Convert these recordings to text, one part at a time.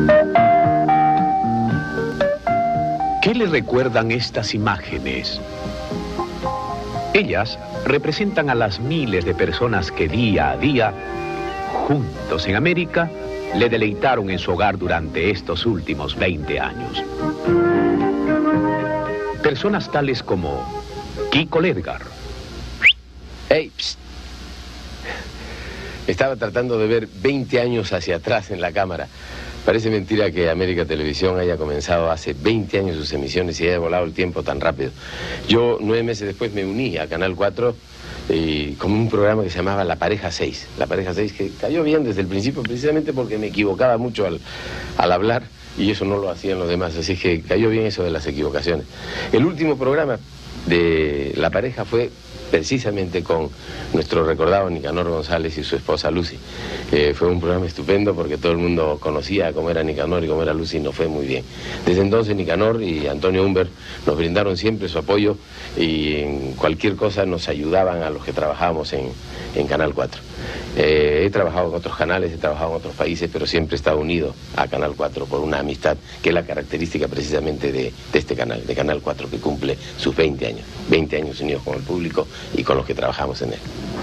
¿Qué le recuerdan estas imágenes? Ellas representan a las miles de personas que día a día, juntos en América, le deleitaron en su hogar durante estos últimos 20 años. Personas tales como Kiko Ledgar. ¡Ey! Psst. Estaba tratando de ver 20 años hacia atrás en la cámara. Parece mentira que América Televisión haya comenzado hace 20 años sus emisiones y haya volado el tiempo tan rápido. Yo, 9 meses después, me uní a Canal 4 con un programa que se llamaba La Pareja 6. La Pareja 6 que cayó bien desde el principio precisamente porque me equivocaba mucho al hablar y eso no lo hacían los demás, así que cayó bien eso de las equivocaciones. El último programa de La Pareja fue precisamente con nuestro recordado Nicanor González y su esposa Lucy. Fue un programa estupendo porque todo el mundo conocía cómo era Nicanor y cómo era Lucy y nos fue muy bien. Desde entonces Nicanor y Antonio Humbert nos brindaron siempre su apoyo y en cualquier cosa nos ayudaban a los que trabajábamos en Canal 4. He trabajado en otros canales, he trabajado en otros países, pero siempre he estado unido a Canal 4 por una amistad que es la característica precisamente de este canal, de Canal 4, que cumple sus 20 años. 20 años unidos con el público y con los que trabajamos en él.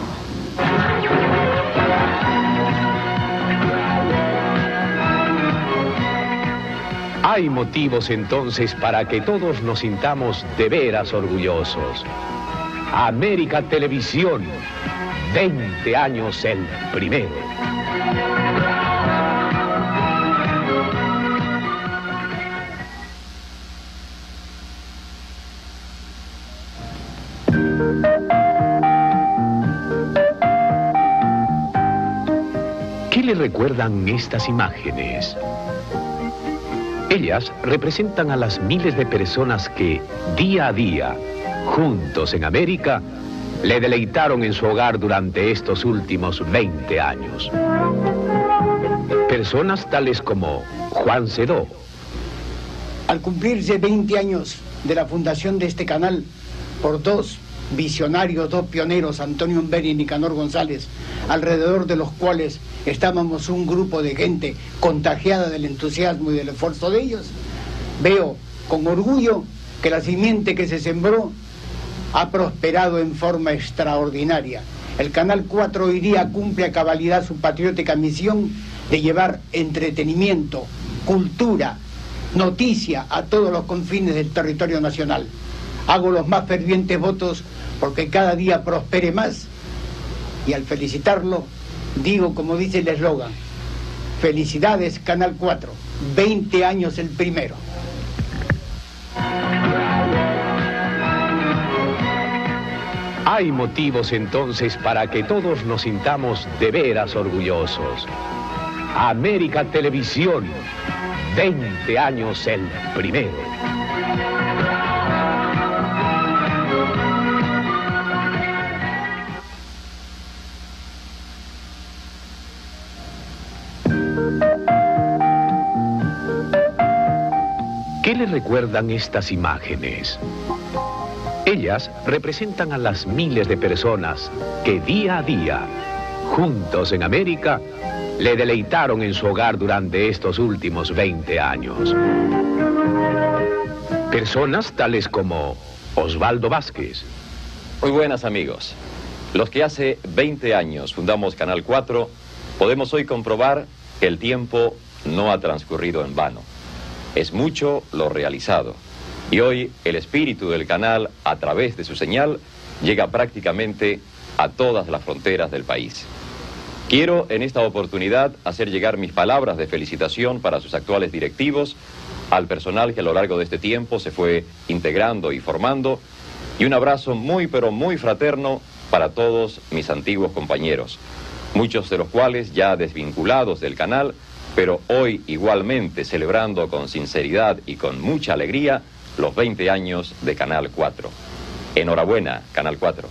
Hay motivos entonces para que todos nos sintamos de veras orgullosos. América Televisión, 20 años el primero. ¿Qué le recuerdan estas imágenes? Ellas representan a las miles de personas que, día a día, juntos en América, le deleitaron en su hogar durante estos últimos 20 años. Personas tales como Juan Sedó. Al cumplirse 20 años de la fundación de este canal por dos visionarios, dos pioneros, Antonio Humbert y Nicanor González, alrededor de los cuales estábamos un grupo de gente contagiada del entusiasmo y del esfuerzo de ellos, veo con orgullo que la simiente que se sembró ha prosperado en forma extraordinaria. El Canal 4 hoy día cumple a cabalidad su patriótica misión de llevar entretenimiento, cultura, noticia a todos los confines del territorio nacional. Hago los más fervientes votos porque cada día prospere más y al felicitarlo digo como dice el eslogan: felicidades Canal 4, 20 años el primero. Hay motivos entonces para que todos nos sintamos de veras orgullosos. América Televisión, 20 años el primero. ¿Qué le recuerdan estas imágenes? Ellas representan a las miles de personas que día a día, juntos en América, le deleitaron en su hogar durante estos últimos 20 años. Personas tales como Osvaldo Vázquez. Muy buenas amigos. Los que hace 20 años fundamos Canal 4, podemos hoy comprobar que el tiempo no ha transcurrido en vano. Es mucho lo realizado. Y hoy el espíritu del canal, a través de su señal, llega prácticamente a todas las fronteras del país. Quiero en esta oportunidad hacer llegar mis palabras de felicitación para sus actuales directivos, al personal que a lo largo de este tiempo se fue integrando y formando, y un abrazo muy pero muy fraterno para todos mis antiguos compañeros, muchos de los cuales ya desvinculados del canal, pero hoy igualmente celebrando con sinceridad y con mucha alegría los 20 años de Canal 4. Enhorabuena, Canal 4.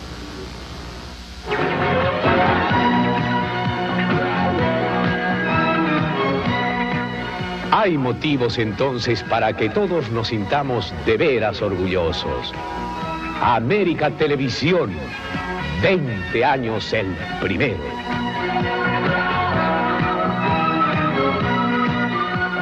Hay motivos entonces para que todos nos sintamos de veras orgullosos. América Televisión, 20 años el primero.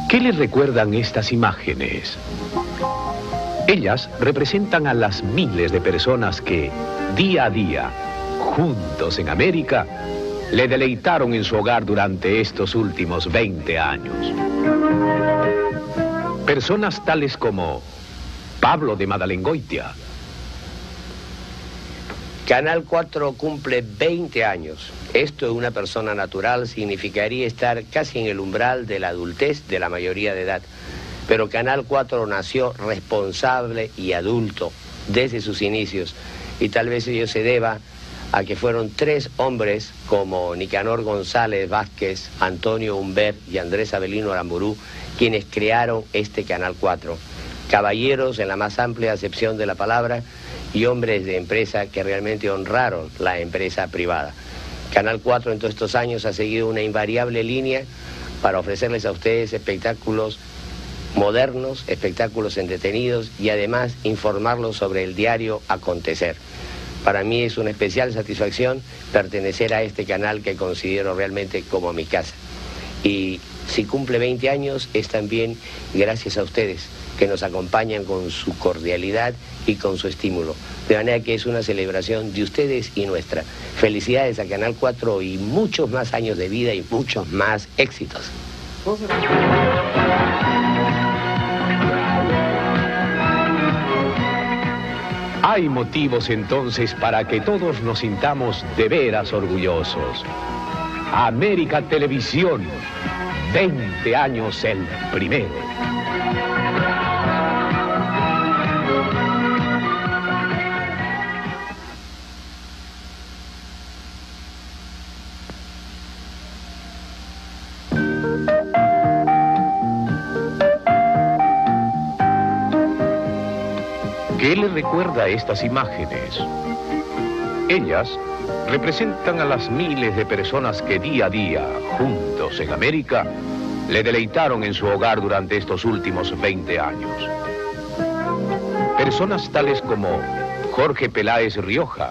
¿Qué le recuerdan estas imágenes? Ellas representan a las miles de personas que, día a día, juntos en América, le deleitaron en su hogar durante estos últimos 20 años. Personas tales como Pablo de Madalengoitia. Canal 4 cumple 20 años. Esto en una persona natural significaría estar casi en el umbral de la adultez de la mayoría de edad. Pero Canal 4 nació responsable y adulto desde sus inicios. Y tal vez ello se deba a que fueron 3 hombres como Nicanor González Vázquez, Antonio Humbert y Andrés Avelino Aramburú quienes crearon este Canal 4. Caballeros en la más amplia acepción de la palabra y hombres de empresa que realmente honraron la empresa privada. Canal 4 en todos estos años ha seguido una invariable línea para ofrecerles a ustedes espectáculos modernos, espectáculos entretenidos y además informarlos sobre el diario acontecer. Para mí es una especial satisfacción pertenecer a este canal que considero realmente como mi casa. Y si cumple 20 años es también gracias a ustedes que nos acompañan con su cordialidad y con su estímulo. De manera que es una celebración de ustedes y nuestra. Felicidades a Canal 4 y muchos más años de vida y muchos más éxitos. Hay motivos entonces para que todos nos sintamos de veras orgullosos. América Televisión, 20 años el primero. ¿Qué le recuerda estas imágenes? Ellas representan a las miles de personas que día a día, juntos en América, le deleitaron en su hogar durante estos últimos 20 años. Personas tales como Jorge Peláez Rioja.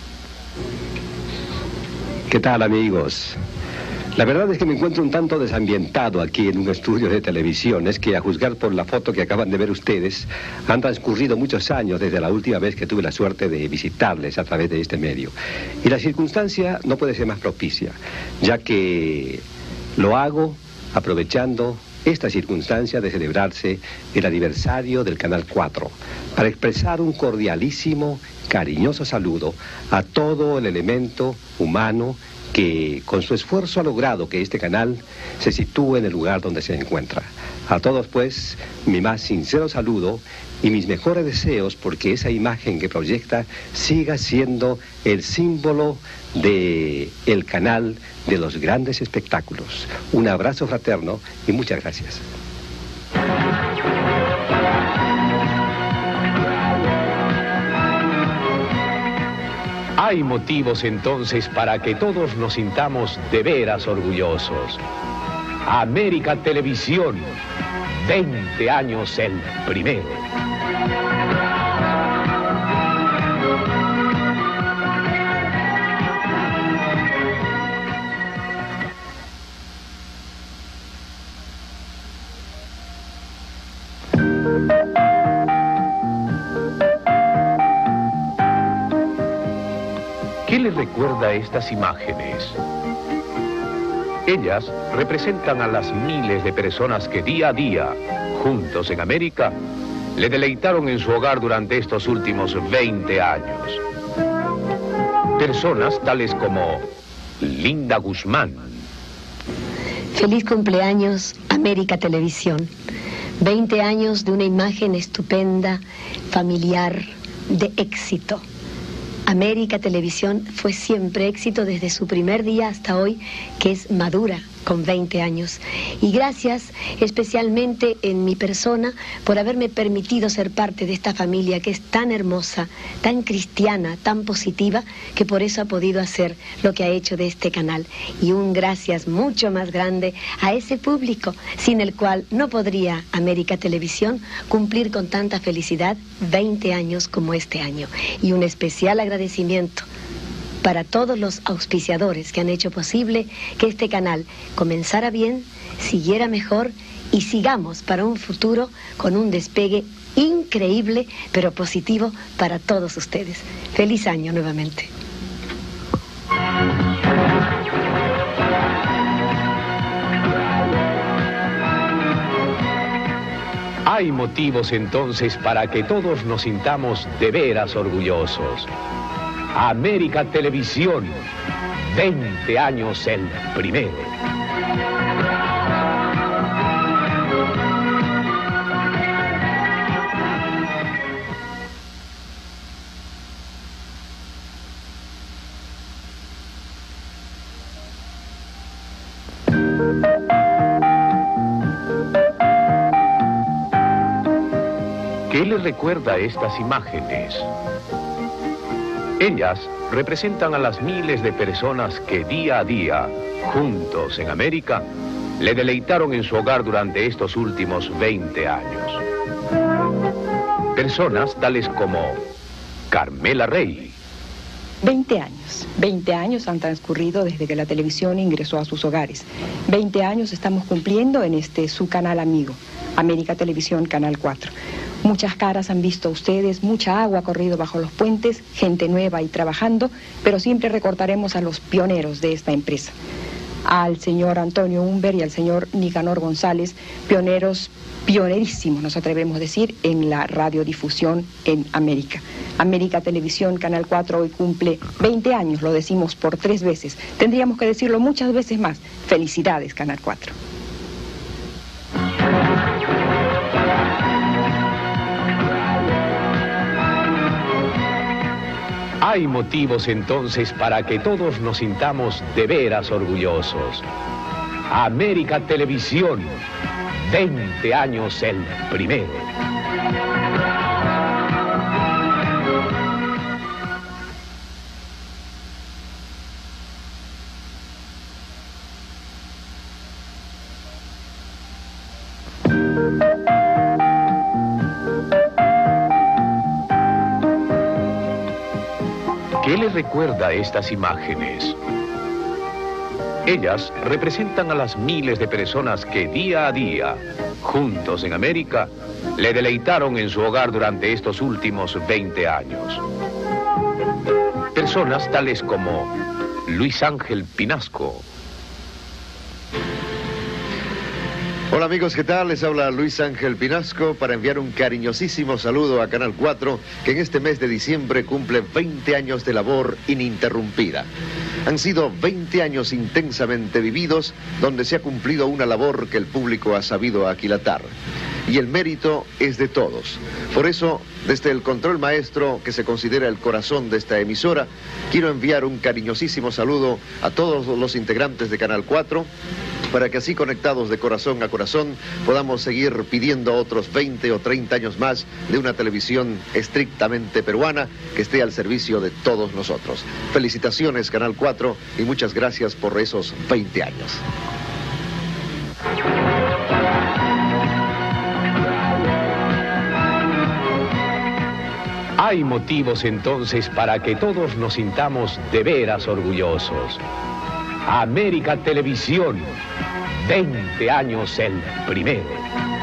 ¿Qué tal, amigos? La verdad es que me encuentro un tanto desambientado aquí en un estudio de televisión. Es que a juzgar por la foto que acaban de ver ustedes, han transcurrido muchos años desde la última vez que tuve la suerte de visitarles a través de este medio. Y la circunstancia no puede ser más propicia, ya que lo hago aprovechando esta circunstancia de celebrarse el aniversario del Canal 4, para expresar un cordialísimo, cariñoso saludo a todo el elemento humano que con su esfuerzo ha logrado que este canal se sitúe en el lugar donde se encuentra. A todos, pues, mi más sincero saludo y mis mejores deseos porque esa imagen que proyecta siga siendo el símbolo del canal de los grandes espectáculos. Un abrazo fraterno y muchas gracias. Hay motivos entonces para que todos nos sintamos de veras orgullosos. América Televisión, 20 años el primero. ¿Qué le recuerda estas imágenes? Ellas representan a las miles de personas que día a día, juntos en América, le deleitaron en su hogar durante estos últimos 20 años. Personas tales como Linda Guzmán. Feliz cumpleaños, América Televisión. 20 años de una imagen estupenda, familiar, de éxito. América Televisión fue siempre éxito desde su primer día hasta hoy, que es madura, con 20 años. Y gracias especialmente en mi persona por haberme permitido ser parte de esta familia que es tan hermosa, tan cristiana, tan positiva, que por eso ha podido hacer lo que ha hecho de este canal. Y un gracias mucho más grande a ese público, sin el cual no podría América Televisión cumplir con tanta felicidad 20 años como este año. Y un especial agradecimiento para todos los auspiciadores que han hecho posible que este canal comenzara bien, siguiera mejor y sigamos para un futuro con un despegue increíble, pero positivo para todos ustedes. Feliz año nuevamente. Hay motivos entonces para que todos nos sintamos de veras orgullosos. América Televisión, 20 años el primero. ¿Qué le recuerda estas imágenes? Ellas representan a las miles de personas que día a día, juntos en América, le deleitaron en su hogar durante estos últimos 20 años. Personas tales como Carmela Rey. 20 años han transcurrido desde que la televisión ingresó a sus hogares. 20 años estamos cumpliendo en su canal amigo, América Televisión, Canal 4. Muchas caras han visto ustedes, mucha agua ha corrido bajo los puentes, gente nueva y trabajando, pero siempre recordaremos a los pioneros de esta empresa. Al señor Antonio Umber y al señor Nicanor González, pionerísimos, nos atrevemos a decir, en la radiodifusión en América. América Televisión, Canal 4, hoy cumple 20 años, lo decimos por 3 veces. Tendríamos que decirlo muchas veces más. Felicidades, Canal 4. Hay motivos entonces para que todos nos sintamos de veras orgullosos. América Televisión, 20 años el primero. ¿Qué le recuerda estas imágenes? Ellas representan a las miles de personas que día a día, juntos en América, le deleitaron en su hogar durante estos últimos 20 años. Personas tales como Luis Ángel Pinasco. Hola amigos, ¿qué tal? Les habla Luis Ángel Pinasco para enviar un cariñosísimo saludo a Canal 4, que en este mes de diciembre cumple 20 años de labor ininterrumpida. Han sido 20 años intensamente vividos, donde se ha cumplido una labor que el público ha sabido aquilatar. Y el mérito es de todos. Por eso, desde el control maestro, que se considera el corazón de esta emisora, quiero enviar un cariñosísimo saludo a todos los integrantes de Canal 4, para que así conectados de corazón a corazón podamos seguir pidiendo otros 20 o 30 años más de una televisión estrictamente peruana que esté al servicio de todos nosotros. Felicitaciones Canal 4 y muchas gracias por esos 20 años. Hay motivos entonces para que todos nos sintamos de veras orgullosos. América Televisión, 20 años el primero.